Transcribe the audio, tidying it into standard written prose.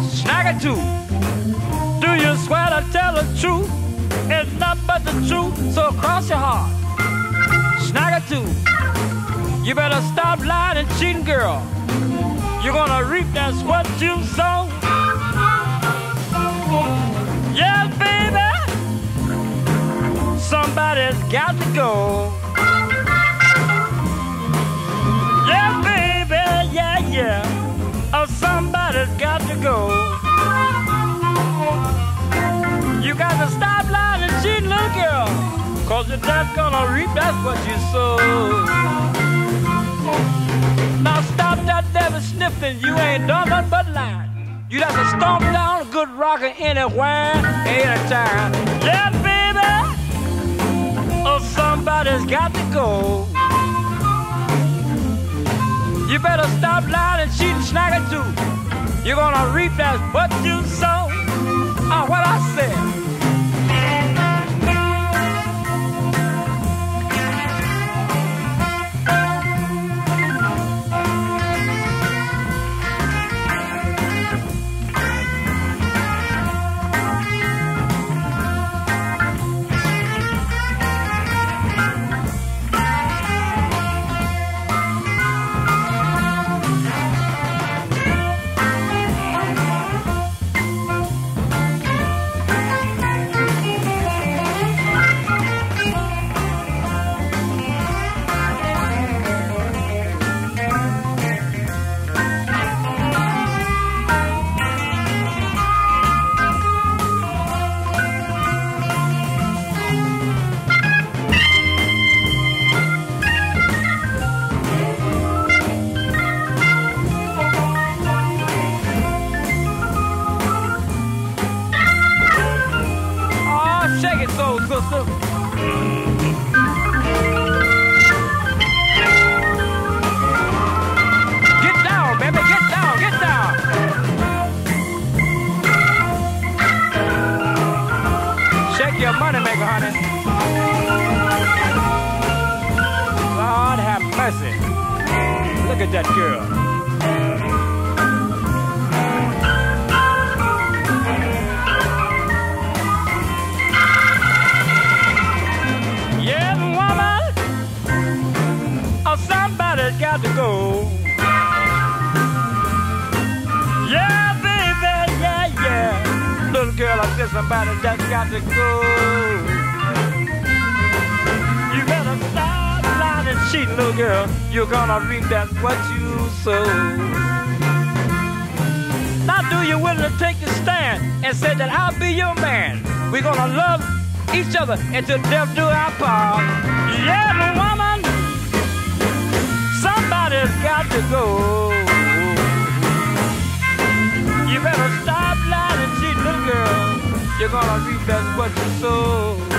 Snag it too. Do you swear to tell the truth? It's nothing but the truth, so cross your heart. Snag it too. You better stop lying and cheating, girl. You're gonna reap that's what you sow. Yeah, baby, somebody's got to go. Yeah, baby, yeah. Oh, somebody's got to go. You got to stop lying and cheating, little girl, 'cause you're just gonna reap that's what you sow. Now stop that devil sniffing, you ain't done nothing but lying. You got to stomp down a good rocker anywhere, anytime. Yeah, baby, oh, somebody's got to go. You better stop lying and cheating, snag it too. You're gonna reap that's what you sow. Oh, what I said. Look at that girl. Yeah, woman, oh, somebody's got to go. Yeah, baby, yeah. Little girl, I said somebody just got to go. You better stop lying and cheating, little girl. You're gonna reap that's what you sow. Now do you willing to take the stand and say that I'll be your man? We're gonna love each other until death do our part. Yeah, woman, somebody's got to go. You better stop lying and cheating, little girl. You're gonna reap that's what you sow.